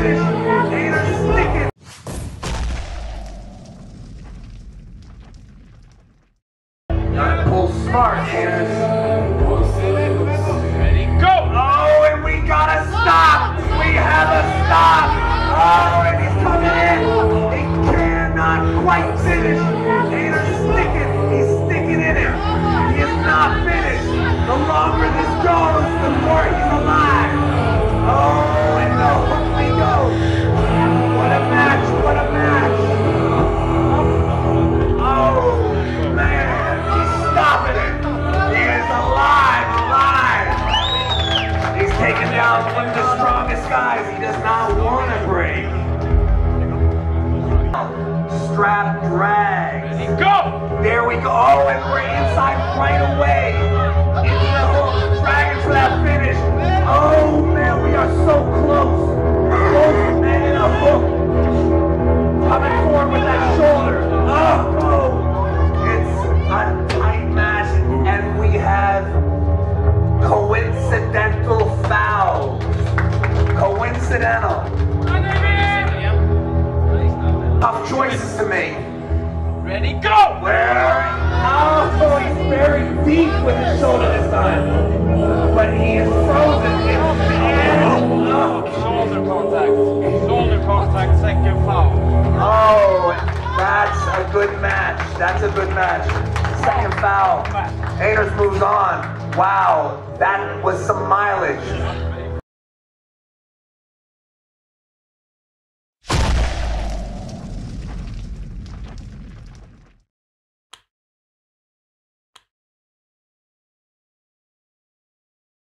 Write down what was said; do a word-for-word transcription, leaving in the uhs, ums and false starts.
Ainārs sticking. Gotta pull smart, Ainārs. Ready, go! Oh, and we gotta stop! We have a stop! Oh, and he's coming in! He cannot quite finish! Ainārs sticking! He's sticking in it! He is not finished! The longer this goes, the more he's alive! Oh, and the hook we go! What a match! What a match! Oh, man! He's stopping it! He is alive! Alive! He's taking down one of the strongest guys. He does not want to break. Strap drag. Ready, go! There we go. Oh, and we're inside right away. Into the hook. Dragging for that finish. Oh, man, we are so close. Close, man, in a hook. Coming forward with that shoulder. Oh, oh. It's a tight match, and we have coincidental fouls. Coincidental. Tough choices to make. Ready, go! Where? Oh, he's very deep with his shoulder this time. But he is frozen. It's bad. Oh. Shoulder contact. Shoulder contact, second foul. Oh, that's a good match. That's a good match. Second foul. Ainārs moves on. Wow, that was some mileage.